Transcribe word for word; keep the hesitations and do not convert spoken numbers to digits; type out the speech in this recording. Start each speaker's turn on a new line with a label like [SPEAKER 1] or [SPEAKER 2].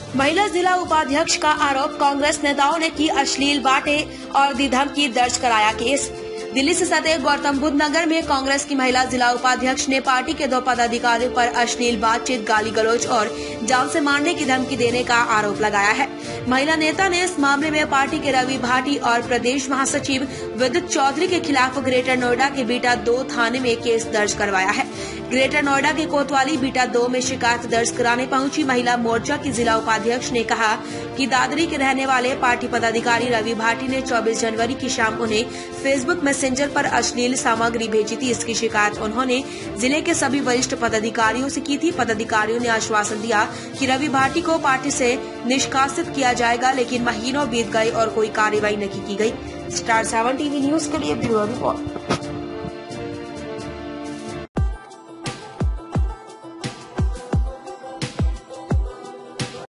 [SPEAKER 1] महिला जिला उपाध्यक्ष का आरोप, कांग्रेस नेताओं ने की अश्लील बातें और दी धमकी, दर्ज कराया केस। दिल्ली से सटे गौतम बुद्ध नगर में कांग्रेस की महिला जिला उपाध्यक्ष ने पार्टी के दो पदाधिकारियों पर अश्लील बातचीत, गाली गलौज और जान से मारने की धमकी देने का आरोप लगाया है। महिला नेता ने इस मामले में पार्टी के रवि भाटी और प्रदेश महासचिव विद्युत चौधरी के खिलाफ ग्रेटर नोएडा के बीटा दो थाने में केस दर्ज करवाया है। ग्रेटर नोएडा के कोतवाली बीटा दो में शिकायत दर्ज कराने पहुंची महिला मोर्चा की जिला उपाध्यक्ष ने कहा कि दादरी के रहने वाले पार्टी पदाधिकारी रवि भाटी ने चौबीस जनवरी की शाम उन्हें फेसबुक मैसेंजर पर अश्लील सामग्री भेजी थी। इसकी शिकायत उन्होंने जिले के सभी वरिष्ठ पदाधिकारियों से की थी। पदाधिकारियों ने आश्वासन दिया कि रवि भाटी को पार्टी से निष्कासित किया जाएगा, लेकिन महीनों बीत गए और कोई कार्रवाई नहीं की गई। स्टार सेवन टीवी न्यूज के लिए ब्यूरो रिपोर्ट।